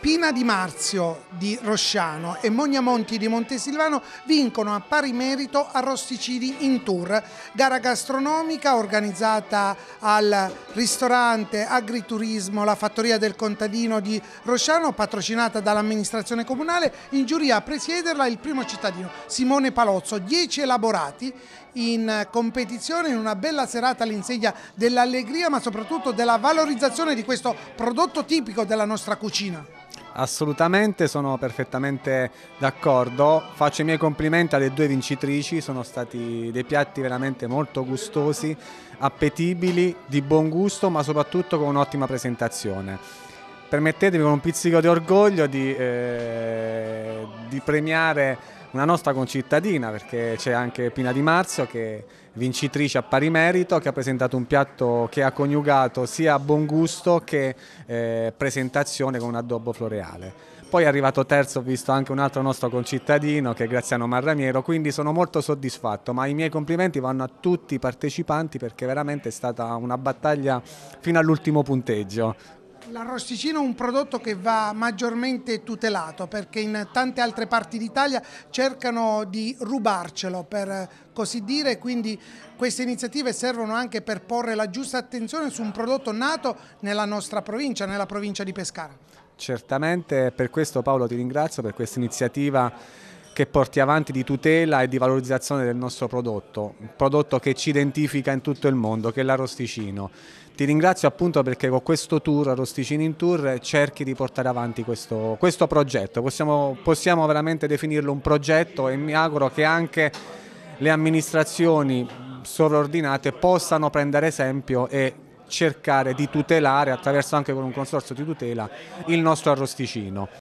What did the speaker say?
Pina di Marzio di Rosciano e Mognamonti di Montesilvano vincono a pari merito Arrosticini in Tour, gara gastronomica organizzata al ristorante Agriturismo La Fattoria del Contadino di Rosciano, patrocinata dall'amministrazione comunale. In giuria a presiederla il primo cittadino Simone Palozzo. 10 elaborati in competizione, in una bella serata all'insegna dell'allegria ma soprattutto della valorizzazione di questo prodotto tipico della nostra cucina. Assolutamente, sono perfettamente d'accordo. Faccio i miei complimenti alle due vincitrici, sono stati dei piatti veramente molto gustosi, appetibili, di buon gusto, ma soprattutto con un'ottima presentazione. Permettetemi con un pizzico di orgoglio di premiare una nostra concittadina, perché c'è anche Pina di Marzio che è vincitrice a pari merito, che ha presentato un piatto che ha coniugato sia buon gusto che presentazione con un addobbo floreale. Poi è arrivato terzo, ho visto anche un altro nostro concittadino che è Graziano Marramiero, quindi sono molto soddisfatto, ma i miei complimenti vanno a tutti i partecipanti perché veramente è stata una battaglia fino all'ultimo punteggio. L'arrosticino è un prodotto che va maggiormente tutelato perché in tante altre parti d'Italia cercano di rubarcelo, per così dire, quindi queste iniziative servono anche per porre la giusta attenzione su un prodotto nato nella nostra provincia, nella provincia di Pescara. Certamente, per questo Paolo ti ringrazio per questa iniziativa che porti avanti di tutela e di valorizzazione del nostro prodotto, un prodotto che ci identifica in tutto il mondo, che è l'arrosticino. Ti ringrazio appunto perché con questo tour, Arrosticini in Tour, cerchi di portare avanti questo progetto. Possiamo veramente definirlo un progetto e mi auguro che anche le amministrazioni sovraordinate possano prendere esempio e cercare di tutelare, attraverso anche con un consorzio di tutela, il nostro arrosticino.